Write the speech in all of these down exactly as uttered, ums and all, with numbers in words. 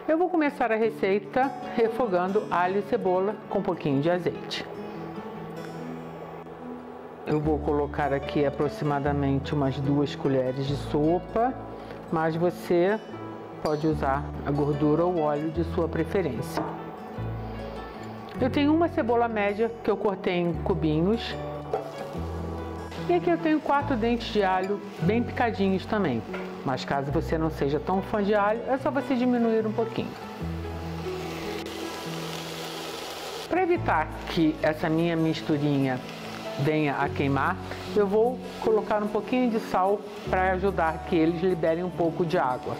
Eu vou começar a receita refogando alho e cebola com um pouquinho de azeite. Eu vou colocar aqui aproximadamente umas duas colheres de sopa, mas você pode usar a gordura ou óleo de sua preferência. Eu tenho uma cebola média que eu cortei em cubinhos. E aqui eu tenho quatro dentes de alho bem picadinhos também. Mas caso você não seja tão fã de alho, é só você diminuir um pouquinho. Para evitar que essa minha misturinha venha a queimar, eu vou colocar um pouquinho de sal para ajudar que eles liberem um pouco de água.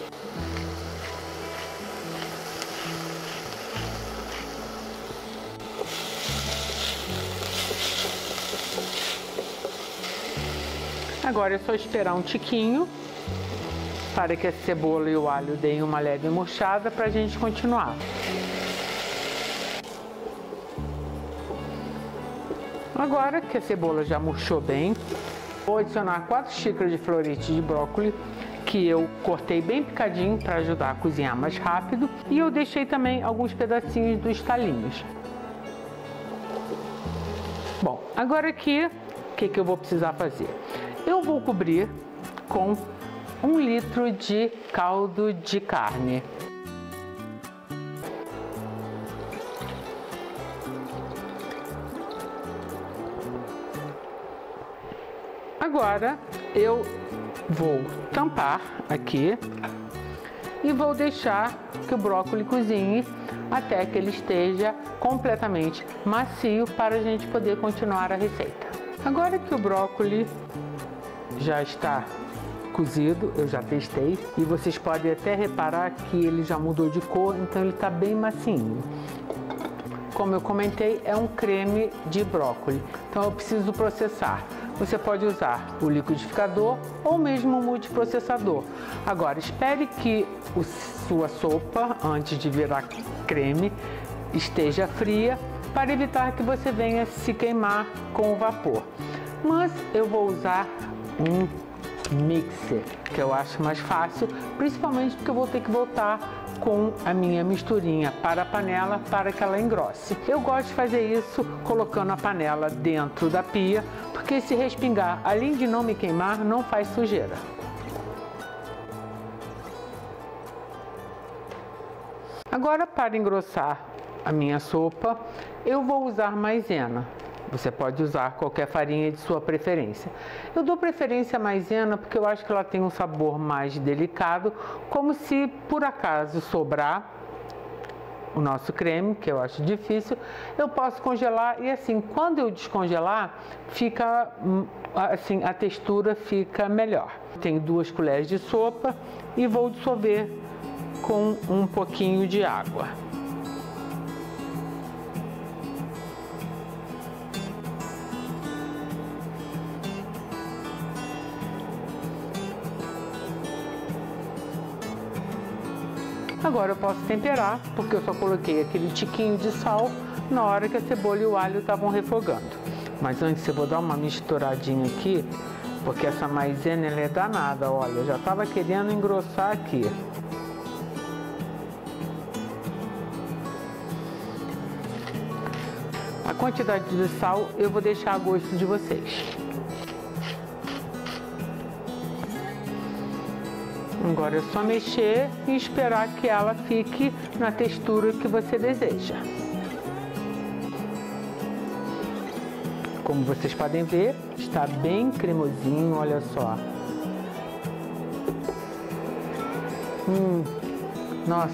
Agora é só esperar um tiquinho para que a cebola e o alho deem uma leve murchada para a gente continuar. Agora que a cebola já murchou bem, vou adicionar quatro xícaras de florete de brócolis que eu cortei bem picadinho para ajudar a cozinhar mais rápido, e eu deixei também alguns pedacinhos dos talinhos. Bom, agora aqui, o que que eu vou precisar fazer? Eu vou cobrir com um litro de caldo de carne. Agora eu vou tampar aqui e vou deixar que o brócolis cozinhe até que ele esteja completamente macio para a gente poder continuar a receita. Agora que o brócolis já está cozido, eu já testei, e vocês podem até reparar que ele já mudou de cor, então ele está bem macinho. Como eu comentei, é um creme de brócolis, então eu preciso processar. Você pode usar o liquidificador ou mesmo o multiprocessador. Agora, espere que a sua sopa, antes de virar creme, esteja fria para evitar que você venha se queimar com o vapor. Mas eu vou usar um mixer, que eu acho mais fácil, principalmente porque eu vou ter que voltar com a minha misturinha para a panela para que ela engrosse. Eu gosto de fazer isso colocando a panela dentro da pia, porque se respingar, além de não me queimar, não faz sujeira. Agora, para engrossar a minha sopa, eu vou usar maisena. Você pode usar qualquer farinha de sua preferência. Eu dou preferência à maisena porque eu acho que ela tem um sabor mais delicado, como se por acaso sobrar o nosso creme, que eu acho difícil, eu posso congelar e assim, quando eu descongelar, fica assim, a textura fica melhor. Tenho duas colheres de sopa e vou dissolver com um pouquinho de água. Agora eu posso temperar, porque eu só coloquei aquele tiquinho de sal na hora que a cebola e o alho estavam refogando. Mas antes eu vou dar uma misturadinha aqui, porque essa maisena ela é danada, olha, eu já estava querendo engrossar aqui. A quantidade de sal eu vou deixar a gosto de vocês. Agora é só mexer e esperar que ela fique na textura que você deseja. Como vocês podem ver, está bem cremosinho, olha só. Hum, nossa,